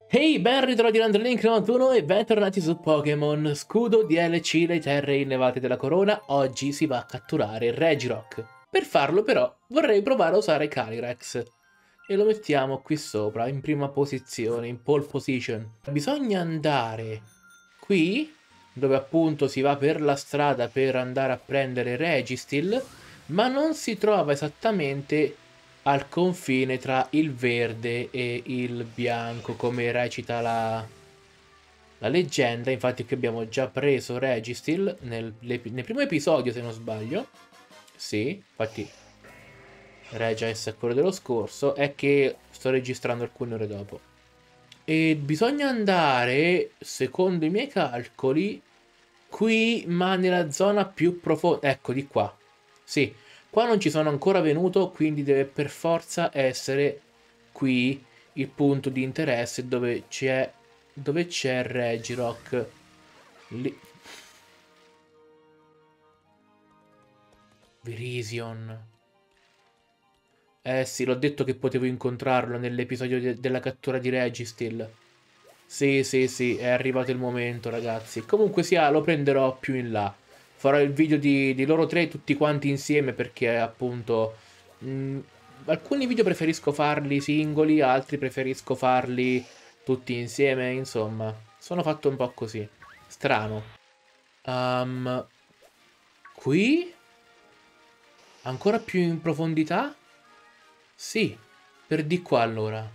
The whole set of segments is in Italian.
Ehi, ben ritrovati da Link 91 e bentornati su Pokémon Scudo DLC Le Terre Innevate della Corona. Oggi si va a catturare Regirock. Per farlo però vorrei provare a usare Calyrex e lo mettiamo qui sopra, in prima posizione, in pole position. Bisogna andare qui, dove appunto si va per la strada per andare a prendere Registeel, ma non si trova esattamente al confine tra il verde e il bianco, come recita la leggenda. Infatti qui abbiamo già preso Registeel nel primo episodio, se non sbaglio. Sì, infatti Regis è quello dello scorso, è che sto registrando alcune ore dopo. E bisogna andare, secondo i miei calcoli, qui, ma nella zona più profonda. Ecco, di qua. Sì, qua non ci sono ancora venuto, quindi deve per forza essere qui il punto di interesse dove c'è Regirock. Lì. Virizion. Eh sì, l'ho detto che potevo incontrarlo nell'episodio della cattura di Registeel. Sì, sì, sì, è arrivato il momento, ragazzi. Comunque sia, lo prenderò più in là. Farò il video di loro tre tutti quanti insieme perché, appunto, mh, alcuni video preferisco farli singoli, altri preferisco farli tutti insieme, insomma. Sono fatto un po' così. Strano. Um, qui? Ancora più in profondità? Sì, per di qua allora.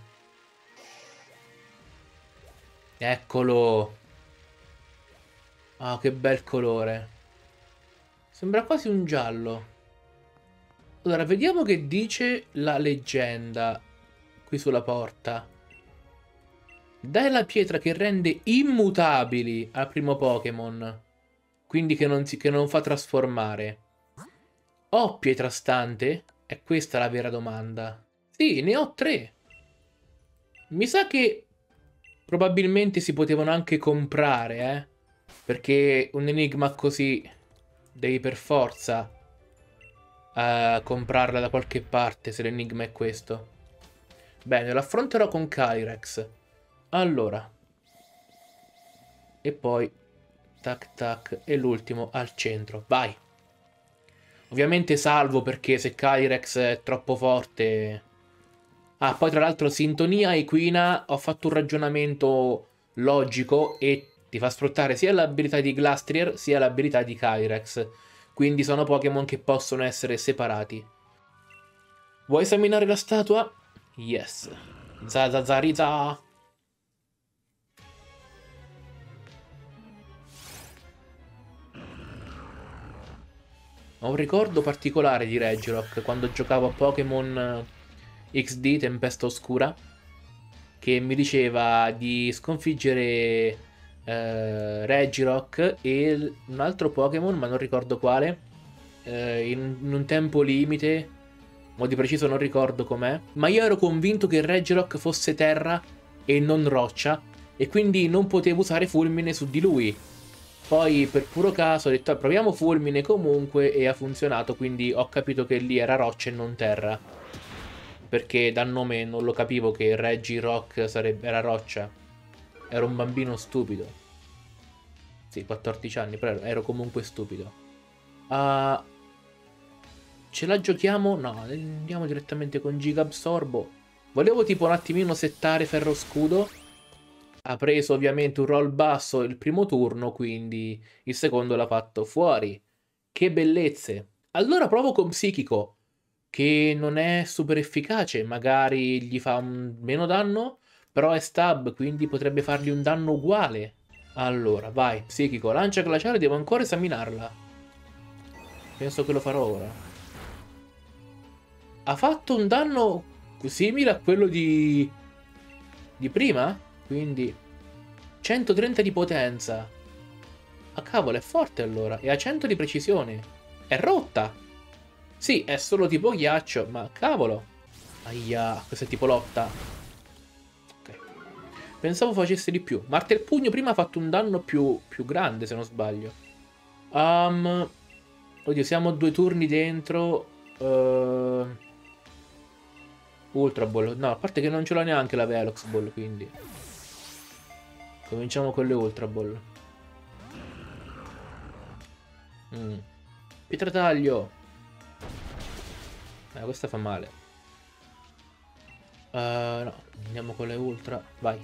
Eccolo. Ah, che bel colore. Sembra quasi un giallo. Allora, vediamo che dice la leggenda qui sulla porta. Dai la pietra che rende immutabili al primo Pokémon. Quindi che non fa trasformare. Ho pietra stante? È questa la vera domanda. Sì, ne ho 3. Mi sa che probabilmente si potevano anche comprare, Perché un enigma così devi per forza comprarla da qualche parte se l'enigma è questo. Bene, lo affronterò con Calyrex. Allora. E poi tac tac e l'ultimo al centro. Vai. Ovviamente salvo perché se Calyrex è troppo forte. Ah, poi tra l'altro sintonia equina, ho fatto un ragionamento logico e ti fa sfruttare sia l'abilità di Glastrier sia l'abilità di Calyrex. Quindi sono Pokémon che possono essere separati. Vuoi esaminare la statua? Yes. Zazazariza. Ho un ricordo particolare di Regirock quando giocavo a Pokémon XD Tempesta Oscura, che mi diceva di sconfiggere Regirock e un altro Pokémon, ma non ricordo quale, in un tempo limite, mo di preciso non ricordo com'è, ma io ero convinto che Regirock fosse terra e non roccia, e quindi non potevo usare fulmine su di lui. Poi per puro caso ho detto proviamo fulmine comunque e ha funzionato, quindi ho capito che lì era roccia e non terra. Perché dal nome non lo capivo che Regirock era roccia. Ero un bambino stupido. Sì, 14 anni, però ero comunque stupido. Ah, ce la giochiamo? No, andiamo direttamente con Giga Absorbo. Volevo tipo un attimino settare Ferro Scudo. Ha preso ovviamente un roll basso il primo turno, quindi il secondo l'ha fatto fuori. Che bellezze! Allora provo con Psichico, che non è super efficace, magari gli fa un meno danno, però è stab, quindi potrebbe fargli un danno uguale. Allora, vai, Psichico, lancia glaciale, devo ancora esaminarla. Penso che lo farò ora. Ha fatto un danno simile a quello di prima, quindi 130 di potenza. Ah cavolo, è forte allora. E ha 100 di precisione. È rotta. Sì, è solo tipo ghiaccio, ma cavolo. Aia, questa è tipo lotta. Ok. Pensavo facesse di più. Martelpugno prima ha fatto un danno più grande, se non sbaglio. Oddio, siamo 2 turni dentro. Ultra Ball. No, a parte che non ce l'ho neanche la Velox Ball, quindi. Cominciamo con le Ultra Ball. Pietrataglio. Questa fa male. No, andiamo con le Ultra. Vai.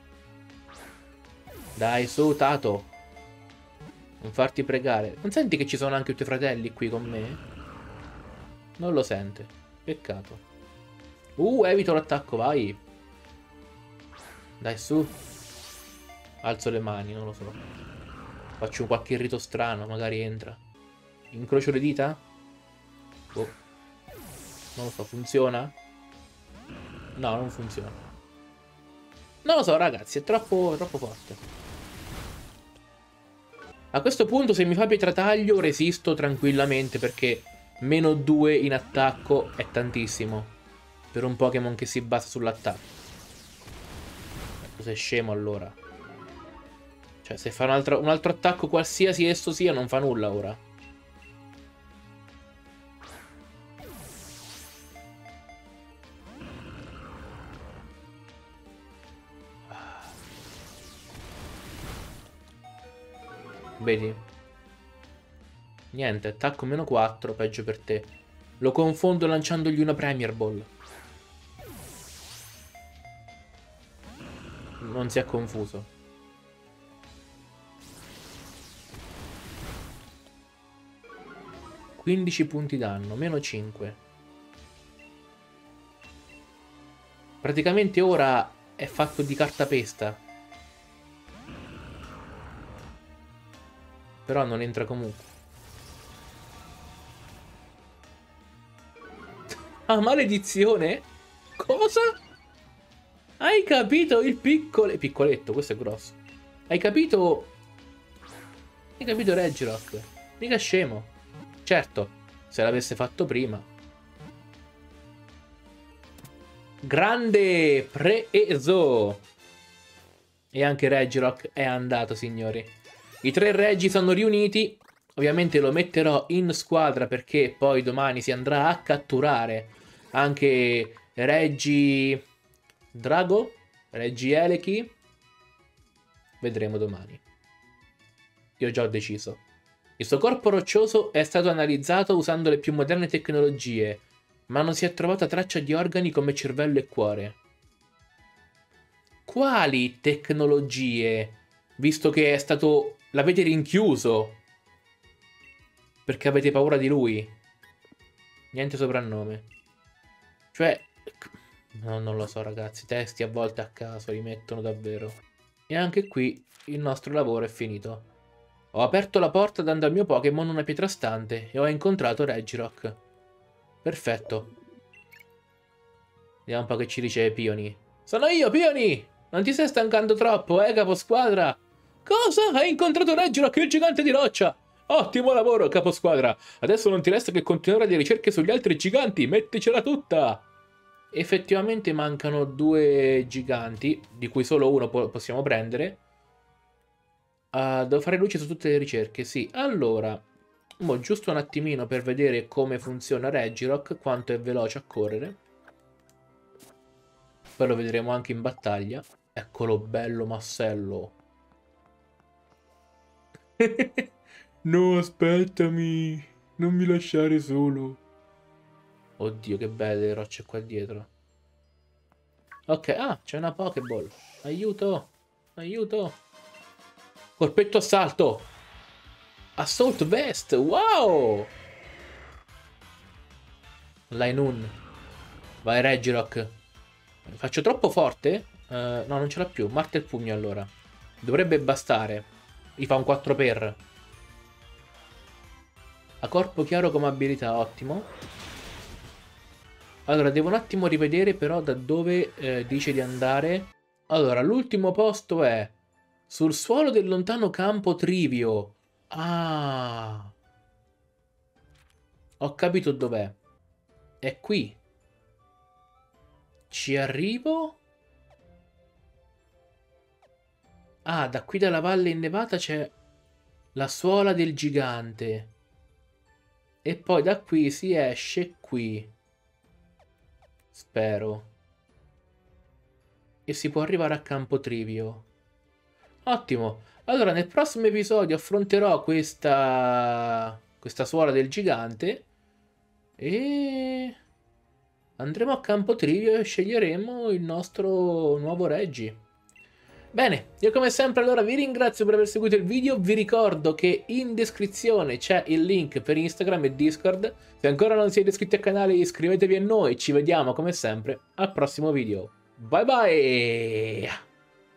Dai, su, Tato. Non farti pregare. Non senti che ci sono anche i tuoi fratelli qui con me? Non lo sente. Peccato. Evito l'attacco, vai. Dai, su. Alzo le mani, non lo so. Faccio qualche rito strano, magari entra. Incrocio le dita? Boh. Non lo so, funziona? No, non funziona. Non lo so, ragazzi, è troppo forte. A questo punto, se mi fa pietrataglio, resisto tranquillamente, perché -2 in attacco è tantissimo per un Pokémon che si basa sull'attacco. Sei scemo allora. Cioè, se fa un altro attacco, qualsiasi esso sia, non fa nulla ora. Vedi? Niente, attacco -4, peggio per te. Lo confondo lanciandogli una Premier Ball. Non si è confuso. (15 punti danno, -5. Praticamente ora è fatto di cartapesta. Però non entra comunque. Ah, maledizione? Cosa? Hai capito il piccoletto, questo è grosso. Hai capito? Hai capito Regirock? Mica scemo. Certo, se l'avesse fatto prima. Grande preso. E anche Regirock è andato, signori. I 3 Regi sono riuniti. Ovviamente lo metterò in squadra, perché poi domani si andrà a catturare anche Reggi Drago, Reggi Elechi. Vedremo domani. Io già ho deciso. Il suo corpo roccioso è stato analizzato usando le più moderne tecnologie, ma non si è trovata traccia di organi come cervello e cuore. Quali tecnologie? Visto che è stato... l'avete rinchiuso. Perché avete paura di lui. Niente soprannome. Cioè... no, non lo so, ragazzi. I testi a volte a caso li mettono davvero. E anche qui il nostro lavoro è finito. Ho aperto la porta dando al mio Pokémon una pietra stante e ho incontrato Regirock. Perfetto. Vediamo un po' che ci dice Pioni. Sono io, Pioni! Non ti stai stancando troppo, caposquadra? Cosa? Hai incontrato Regirock, il gigante di roccia! Ottimo lavoro, caposquadra! Adesso non ti resta che continuare le ricerche sugli altri giganti, metticela tutta! Effettivamente mancano 2 giganti, di cui solo uno possiamo prendere. Devo fare luce su tutte le ricerche, sì. Allora, mo giusto un attimino per vedere come funziona Regirock, quanto è veloce a correre. Poi lo vedremo anche in battaglia. Eccolo bello massello. No, aspettami. Non mi lasciare solo. Oddio, che belle rocce qua dietro. Ok, c'è una Pokéball. Aiuto. Aiuto. Colpetto assalto. Assault Vest. Wow. Lainun. Vai Regirock. Faccio troppo forte? No, non ce l'ha più. Martel pugno allora. Dovrebbe bastare. Gli fa un 4 per. Ha corpo chiaro come abilità, ottimo. Allora, devo un attimo rivedere però da dove dice di andare. Allora, l'ultimo posto è sul suolo del lontano campo Trivio. Ah! Ho capito dov'è. È qui. Ci arrivo? Ah, da qui dalla valle innevata c'è la suola del gigante. E poi da qui si esce qui. Spero. E si può arrivare a Campo Trivio. Ottimo. Allora, nel prossimo episodio affronterò questa suora del gigante e andremo a campo trivia e sceglieremo il nostro nuovo Reggie. Bene, io come sempre allora vi ringrazio per aver seguito il video, vi ricordo che in descrizione c'è il link per Instagram e Discord. Se ancora non siete iscritti al canale iscrivetevi a noi, ci vediamo come sempre al prossimo video. Bye bye!